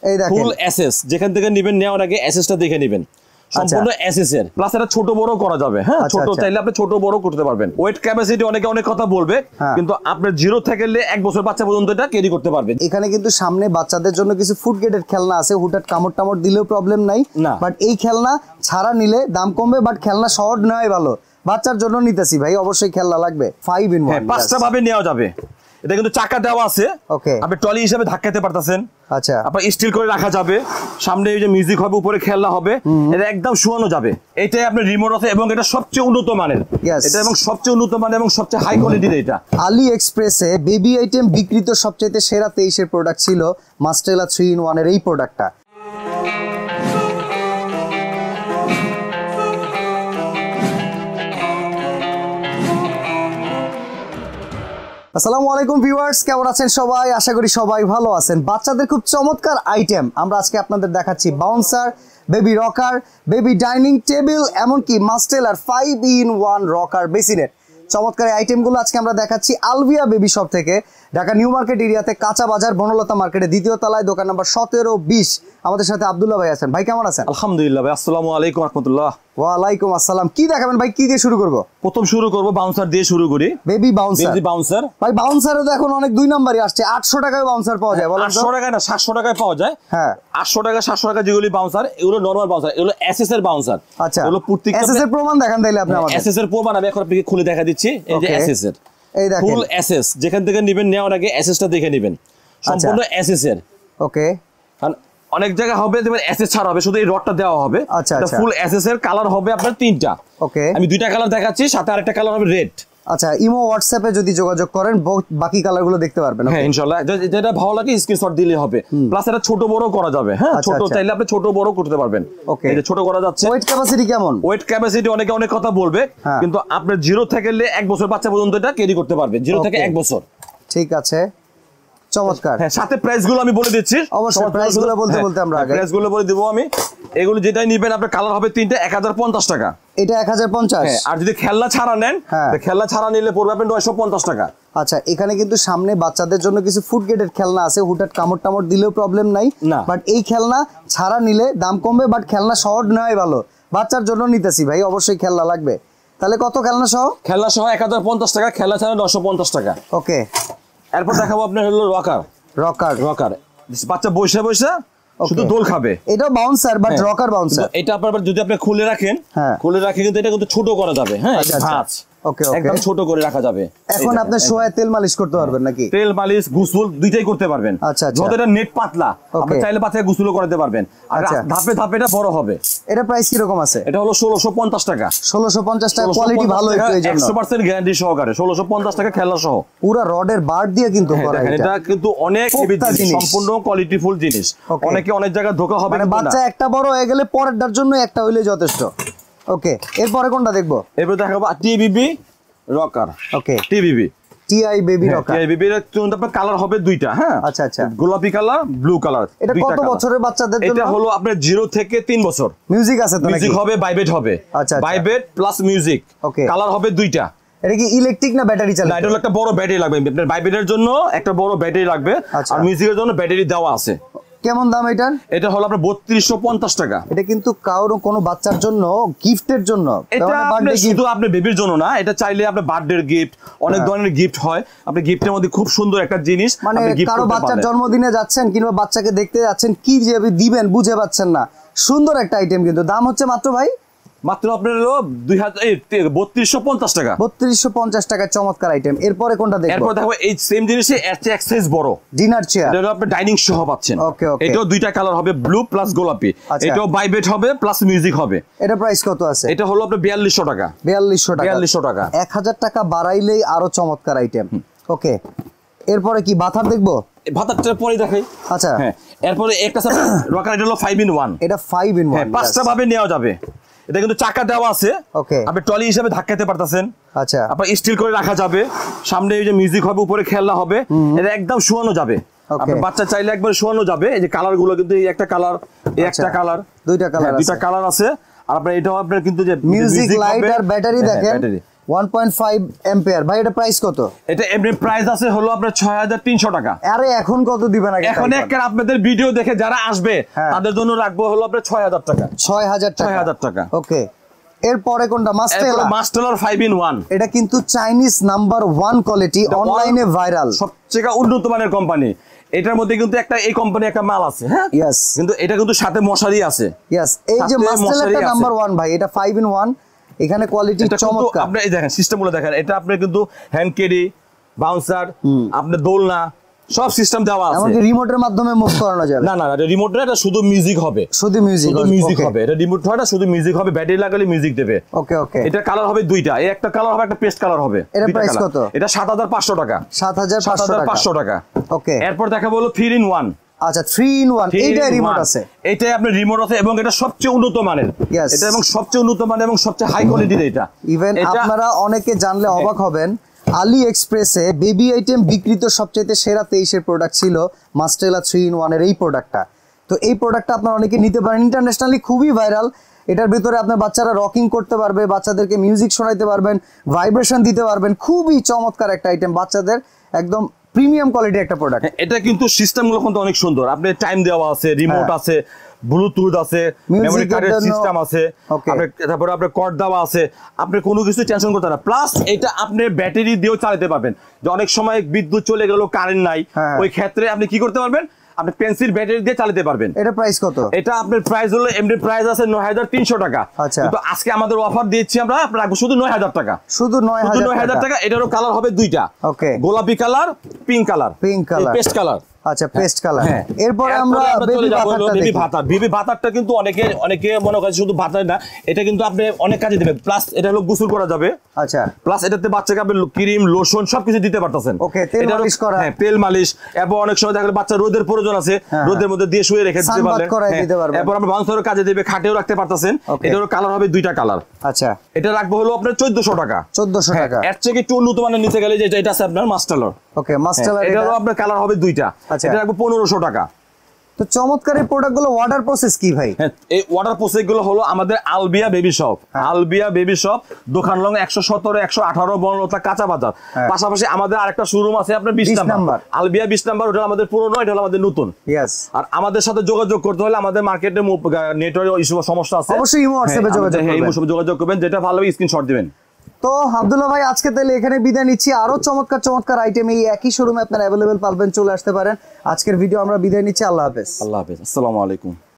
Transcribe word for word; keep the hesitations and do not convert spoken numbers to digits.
এই দেখেন ফুল এসএস, যেখান থেকে নেবেন নেওয়ার আগে এসএসটা দেখে নেবেন, সম্পূর্ণ এসএস এর, প্লাস এটা ছোট বড় করা যাবে। হ্যাঁ, ছোট চাইলে আপনি ছোট বড় করতে পারবেন। ওয়েট ক্যাপাসিটি অনেকে অনেক কথা বলবে, কিন্তু আপনার জিরো থেকে এক বছর বাচ্চা পর্যন্ত এটা ক্যারি করতে পারবেন। এখানে কিন্তু সামনে বাচ্চাদের জন্য কিছু ফুড গ্রেডের খেলনা আছে, হুটহাট কামড় টামড় দিলেও প্রবলেম নাই, বাট এই খেলনা ছাড়া নিলে দাম কমবে, বাট খেলনা শর্ট নেওয়াই ভালো। বাচ্চার জন্য নিতেছি ভাই, অবশ্যই খেলনা লাগবে। ফাইভ ইন ওয়ান, পাঁচটা ভাবে নেওয়া যাবে। এটা কিন্তু চাকা দেওয়া আছে, ওকে, আপনি ট্রলি হিসেবে ধাক্কাতে পারতেছেন। আচ্ছা, আপনার স্টিল করে রাখা যাবে, সামনে এই যে মিউজিক হবে, উপরে খেলনা হবে, এটা একদম শোয়ানো যাবে। এটাই আপনার রিমোট আছে এবং এটা সবচেয়ে উন্নত মানের, এটা এবং সবচেয়ে উন্নত মানের এবং সবচেয়ে হাই কোয়ালিটির। এটা আলি এক্সপ্রেসে বেবি আইটেম বিক্রিত সবচেয়ে সেরা তেইশের প্রোডাক্ট ছিল মাস্টেলা থ্রি ইন ওয়ান এর এই প্রোডাক্টটা। আসসালামু আলাইকুম ভিউয়ার্স, কেমন আছেন সবাই? আশা করি সবাই ভালো আছেন। বাচ্চাদের খুব চমৎকার আইটেম আমরা আজকে আপনাদের দেখাচ্ছি। Bouncer, baby rocker, baby dining table, এমনকি মাস্টেলার five in one rocker bassinet, চমৎকার আইটেমগুলো আজকে আমরা দেখাচ্ছি আলভিয়া বেবি শপ থেকে, ঢাকা নিউ মার্কেট এরিয়াতে, কাঁচা বাজার, বনলতা মার্কেটে, দ্বিতীয় তলায়, দোকান নাম্বার সতেরো বিশ। আমাদের সাথে আব্দুল্লাহ ভাই আছেন। ভাই কেমন আছেন? আলহামদুলিল্লাহ ভাই, আসসালামু আলাইকুম রাহমাতুল্লাহ। ওয়ালাইকুম আসসালাম। কি দেখাবেন ভাই? কি দিয়ে শুরু করব? প্রথম শুরু করব বাউন্সার দিয়ে শুরু করি। বেবি বাউন্সার, বেবি বাউন্সার ভাই বাউন্সারও তো এখন অনেক দুই নাম্বারই আসছে। আটশো টাকায় বাউন্সার পাওয়া যায়, বলেন তো? আটশো টাকায় না, সাতশো টাকায় পাওয়া যায়। হ্যাঁ, আটশো টাকা সাতশো টাকা যেগুলি বাউন্সার, এগুলো নরমাল বাউন্সার, এগুলো এসএস এর বাউন্সার। আচ্ছা, এগুলো প্রত্যেকটা এসএস এর প্রমাণ দেখান তাইলে আপনি আমাদের। এসএস এর প্রমাণ আমি এখন আপনাকে খুলে দেখা দিচ্ছি। এই যে এসএস এর, এই দেখেন ফুল এসএস, যেখান থেকে নেবেন নেওয়ার আগে এসএসটা দেখে নেবেন, সম্পূর্ণ এসএস এর। ওকে, অনেক জায়গা হবে যেমন এসএস ছাড়া হবে, শুধু এই রডটা দেওয়া হবে। আচ্ছা, এটা ফুল এসএস এর, কালার হবে আপনার তিনটা। ওকে, আমি দুইটা কালার দেখাচ্ছি, সাথে আরেকটা কালার হবে রেড। আচ্ছা, ইমো হোয়াটসঅ্যাপে যদি যোগাযোগ করেন বাকি কালারগুলো দেখতে পারবেন। হ্যাঁ ইনশাআল্লাহ, যেটা ভালো লাগে স্ক্রিনশট দিলে হবে। প্লাস এটা ছোট বড় করা যাবে। হ্যাঁ, ছোট চাইলে আপনি ছোট বড় করতে পারবেন। ওকে, এই যে ছোট করা যাচ্ছে। ওয়েট ক্যাপাসিটি কেমন? ওয়েট ক্যাপাসিটি অনেকে অনেক কথা বলবে, কিন্তু আপনার জিরো থেকে এক বছর বাচ্চা পর্যন্ত এটা ক্যারি করতে পারবে, জিরো থেকে এক বছর। ঠিক আছে, চমৎকার। হ্যাঁ, সাথে প্রাইসগুলো আমি বলে দিচ্ছি। অবশ্যই প্রাইসগুলো বলতে বলতে আমরা আগে প্রাইসগুলো বলে দিব আমি। এগুলো যেটাই নেবেন আপনার কালার হবে তিনটা, এক হাজার পঞ্চাশ টাকা। এটা এক হাজার পঞ্চাশ। আর যদি খেলনা ছাড়া নেন, খেলনা ছাড়া নিলে পড়বে আপনার নয়শো পঞ্চাশ টাকা। আচ্ছা, এখানে কিন্তু সামনে বাচ্চাদের জন্য কিছু ফুড গ্রেডের খেলনা আছে, হুটহাট কামড় টামড় দিলেও প্রবলেম নাই, বাট এই খেলনা ছাড়া নিলে দাম কমবে, বাট খেলনা শর্ট নেওয়াই ভালো। বাচ্চার জন্য নিতেছি ভাই, অবশ্যই খেলনা লাগবে। তাহলে কত খেলনা সহ? খেলনা সহ এক হাজার পঞ্চাশ টাকা, খেলনা ছাড়া নয়শো পঞ্চাশ টাকা। ওকে, এরপর দেখাবো আপনার হলো রকার। রকার রকার বাচ্চা বসে বসে শুধু দোল খাবে। এটা বাউন্সার বাট রকার বাউন্সার। এটা আপনার যদি আপনি খুলে রাখেন, খুলে রাখে কিন্তু এটা কিন্তু ছোট করা যাবে। হ্যাঁ, ভাঁজ ওকে ওকে, একদম ছোট করে রাখা যাবে। এখন আপনি শোয়ে তেল মালিশ করতে পারবেন নাকি? তেল মালিশ, গোসল দুইটাই করতে পারবেন। আচ্ছা আচ্ছা, যতটা নেট পাতলা আপনি চাইলে বাচ্চাকে গোসলও করতে পারবেন। আর ধাপে ধাপে এটা বড় হবে। এটা প্রাইস কি রকম আছে? এটা হলো ষোলোশো পঞ্চাশ টাকা। ষোলোশো পঞ্চাশ টাকা, কোয়ালিটি ভালো একটু এইজন্য একশো পার্সেন্ট গ্যারান্টি সহকারে ষোলোশো পঞ্চাশ টাকা খেলনা সহ। পুরো রডের বার দিয়ে কিন্তু করা। এটা কিন্তু অনেক সম্পূর্ণ কোয়ালিটিফুল জিনিস। অনেকে অনেক জায়গায় ধোকা হবে, মানে বাচ্চা একটা বড় হয়ে গেলে পরেরটার জন্য একটা হইলে যথেষ্ট। ওকে, এরপরে কোনটা দেখবো? এরপর দেখাবো TBB rocker. Okay, TBB TI baby rocker. TI baby এর আপনার কালার হবে দুইটা। হ্যাঁ, আচ্ছা আচ্ছা, গোলাপি কালার, ব্লু কালার। এটা কত বছরের বাচ্চাদের জন্য? এটা হলো আপনার জিরো থেকে তিন বছর। মিউজিক আছে তো? মিউজিক হবে, ভাইব্রেট হবে। আচ্ছা, vibrate plus music. Okay, colour হবে দুইটা। এটা কি ইলেকট্রিক না ব্যাটারি চালিত? না, এটা হলো একটা বড় ব্যাটারি লাগবে। আপনার ভাইব্রেটের জন্য একটা বড় ব্যাটারি লাগবে, আর মিউজিকের জন্য ব্যাটারি দেওয়া আছে। কেমন দাম এটার? এটা হলো আপনার বত্রিশশো পঞ্চাশ টাকা। এটা কিন্তু কারো কোনো বাচ্চার জন্য গিফটের জন্য, এটা শুধু আপনার বেবির জন্য না, এটা চাইলে আপনার বার্থডে গিফট, অনেক ধরনের গিফট হয়। আপনি গিফটের মধ্যে খুব সুন্দর একটা জিনিস, মানে কারো বাচ্চার জন্মদিনে যাচ্ছেন কিংবা বাচ্চাকে দেখতে যাচ্ছেন, কি যে দিবেন বুঝে পাচ্ছেন না, সুন্দর একটা আইটেম। কিন্তু দাম হচ্ছে মাত্র ভাই মাত্র আপনার হলো দুই হাজার বত্রিশশো পঞ্চাশ টাকা। বত্রিশশো পঞ্চাশ টাকা, চমৎকার আইটেম। এরপরে কোনটা দেখবো? এরপর দেখো এই সেম জিনিসে এক সাইজ বড় ডিনার চেয়ার। এটা আপনি ডাইনিং সহ পাচ্ছেন। ওকে ওকে, এটাও দুইটা কালার হবে, ব্লু প্লাস গোলাপি। এটাও ভাইব্রেট হবে প্লাস মিউজিক হবে। এটা প্রাইস কত আছে? এটা হলো আপনার বিয়াল্লিশশো টাকা। বিয়াল্লিশশো টাকা, বিয়াল্লিশশো টাকা। এক হাজার টাকা বাড়াইলেই আরো চমৎকার আইটেম। ওকে, এরপরে কি বাথার দেখবো? ভাতারটা পরে দেখাই। আচ্ছা, হ্যাঁ, এরপরে একটা রকার, এটা হলো ফাইভ ইন ওয়ান। এটা ফাইভ ইন ওয়ান, পাঁচটা ভাবে নেওয়া যাবে। এটা কিন্তু চাকা দেওয়া আছে। ওকে, আপনি ট্রলি হিসেবে ধাক্কাতে পারতেছেন। আচ্ছা, আপনার স্টিল করে রাখা যাবে, সামনে এই যে মিউজিক হবে, উপরে খেলনা হবে, এটা একদম শোয়ানো যাবে। আপনার বাচ্চা চাইলে একবার শোয়ানো যাবে। এই যে কালার গুলো কিন্তু এই একটা কালার, এই একটা কালার, দুইটা কালার, দুইটা কালার আছে। আর আপনার এটাও আপনার কিন্তু যে মিউজিক লাইট আর ব্যাটারি দেখেন, ওয়ান পয়েন্ট ফাইভ এম্পিয়ার ভাই, এটা প্রাইস কত? এটা এমনি প্রাইস আছে হলো আপনার ছয় হাজার তিনশো টাকা। আরে এখন কত দিবেন? আগে এখন একটা আপনাদের ভিডিও দেখে যারা আসবে তাদের জন্য রাখবো হলো আপনার ছয় হাজার টাকা। ছয় হাজার টাকা, ছয় হাজার টাকা। ওকে, এরপরে কোনটা? মাস্টেলা। মাস্টেলার ফাইভ ইন ওয়ান, এটা কিন্তু চাইনিজ নাম্বার ওয়ান কোয়ালিটি, অনলাইনে ভাইরাল, সবচেয়ে উন্নত মানের কোম্পানি। এটার মধ্যে কিন্তু একটা এই কোম্পানি একটা মাল আছে, হ্যাঁ ইয়েস, কিন্তু এটা কিন্তু সাথে মশারি আছে। ইয়েস, এই যে মাস্টেলাটা নাম্বার ওয়ান ভাই, এটা ফাইভ ইন ওয়ান, এখানে কোয়ালিটি চমৎকার। আপনি এই দেখেন সিস্টেমগুলো দেখেন, এটা আপনি কিন্তু হ্যান্ড ক্যারি, বাউন্সার, আপনি দোলনা সব সিস্টেম দেওয়া আছে। এমনকি রিমোটের মাধ্যমে মুভ করানো যাবে। না না না, রিমোট না, এটা শুধু মিউজিক হবে, শুধু মিউজিক, শুধু মিউজিক হবে। এটা রিমোট হয় না, শুধু মিউজিক হবে, ব্যাটারি লাগালে মিউজিক দেবে। ওকে ওকে, এটা কালার হবে দুইটা, এই একটা কালার হবে, একটা পেস্ট কালার হবে। এর প্রাইস কত? এটা সাত হাজার পাঁচশো টাকা। সাত হাজার পাঁচশো টাকা। ওকে, এরপর দেখা বলো থ্রি ইন ওয়ান। আচ্ছা, থ্রি ইন ওয়ান, এইটা রিমোট আছে, এইটাই আপনার রিমোট আছে এবং এটা সবচেয়ে উন্নত মানের। এটা এবং সবচেয়ে উন্নত মানের এবং সবচেয়ে হাই কোয়ালিটির। এটা ইভেন আপনারা অনেকে জানলে অবাক হবেন, আলি এক্সপ্রেসে বেবি আইটেম বিক্রিত সবচেয়ে সেরা তেইশের প্রোডাক্ট ছিল মাস্টেলা থ্রি ইন ওয়ানের এই প্রোডাক্টটা। তো এই প্রোডাক্টটা আপনারা অনেকে নিতে পারেন, ইন্টারন্যাশনালি খুবই ভাইরাল। এটার ভিতরে আপনার বাচ্চারা রকিং করতে পারবে, বাচ্চাদেরকে মিউজিক শোনাইতে পারবেন, ভাইব্রেশন দিতে পারবেন। খুবই চমৎকার একটা আইটেম, বাচ্চাদের একদম প্রিমিয়াম কোয়ালিটির একটা প্রোডাক্ট। এটা কিন্তু সিস্টেমগুলো কিন্তু অনেক সুন্দর, আপনি টাইম দেওয়া আছে, রিমোট আছে, ব্লুটুথ আছে, মেমরি কার্ডের সিস্টেম আছে, আপনি তারপরে আপনার কর্ড দেওয়া আছে, আপনি কোনো কিছু টেনশন করতে না। প্লাস এটা আপনি ব্যাটারি দিয়েও চালাতে পারবেন, যে অনেক সময় বিদ্যুৎ চলে গেল, কারেন্ট নাই, ওই ক্ষেত্রে আপনি কি করতে পারবেন, আপনি পেন্সিল ব্যাটারি দিয়ে চালাতে পারবেন। এটা প্রাইস কত? এটা আপনার প্রাইস হলো এমনি প্রাইস আছে নয় হাজার তিনশো টাকা। আচ্ছা, কিন্তু আজকে আমাদের অফার দিচ্ছি আমরা, রাখবো শুধু নয় হাজার টাকা। শুধু নয় হাজার টাকা। এটারও কালার হবে দুইটা, ওকে, গোলাপি colour, pink colour, pink colour, paste colour. আচ্ছা, পেস্ট কালার। এরপর আমরা বেবি ভাতারটা দেখি। বেবি ভাতার, বেবি ভাতারটা কিন্তু অনেকে অনেকে মনে করে শুধু ভাতার না, এটা কিন্তু আপনি অনেক কাজে দিবে। প্লাস এটা হলো গোসল করা যাবে। আচ্ছা, প্লাস এটাতে বাচ্চাকে আপনি ক্রিম, লোশন সবকিছু দিতে পারতেছেন। ওকে, তেল মালিশ করা, হ্যাঁ তেল মালিশ। এবং অনেক সময় দেখা গেল বাচ্চা রোদের প্রয়োজন আছে, রোদের মধ্যে দিয়ে শুয়ে রেখে দিতে পারবেন। এরপর আপনি বাউন্সারের কাজে দিবে, খাটেও রাখতে পারতেছেন। এটারও কালার হবে দুইটা কালার। আচ্ছা, এটা রাখবো হলো আপনার চোদ্দশো টাকা। চোদ্দশো টাকা। এর থেকে একটু উন্নত মানের নিচে গেলে যেটা এটা আছে আপনার মাস্টালার। ওকে, মাস্টালার, এটারও আপনার কালার হবে দুইটা। এটা রাখবো পনেরোশো টাকা। তো চমৎকার এই প্রোডাক্টগুলো ওয়াটার প্রসেস কি ভাই? হ্যাঁ, এই ওয়াটার প্রসেস গুলো হলো আমাদের Albia baby shop. Albia baby shop, দোকান লং একশো সতেরো একশো আঠারো বনলতা কাঁচা বাজার। পাশাপাশি আমাদের আরেকটা শোরুম আছে আপনার বিশ নাম্বার, আলবিয়া বিশ নাম্বার। ওটা আমাদের পুরনো, এটা হলো আমাদের নতুন। ইয়েস, আর আমাদের সাথে যোগাযোগ করতে হলে আমাদের মার্কেটে নেটওয়ার্ক ইস্যু সমস্যা আছে, অবশ্যই ইমো হোয়াটসঅ্যাপে যোগাযোগ করবেন। ইমো যোগাযোগ করবেন, যেটা ভালো হবে স্ক্রিনশট দিবেন। তো আব্দুল্লাহ ভাই, আজকে তাহলে এখানে বিদায় নিচ্ছি। আরো চমৎকার চমৎকার আইটেম এই একই শোরুমে আপনারা অ্যাভেলেবেল পাবেন, চলে আসতে পারেন। আজকের ভিডিও আমরা বিদায় নিচ্ছি। আল্লাহ হাফেজ। আল্লাহ হাফেজ, আসসালামু আলাইকুম।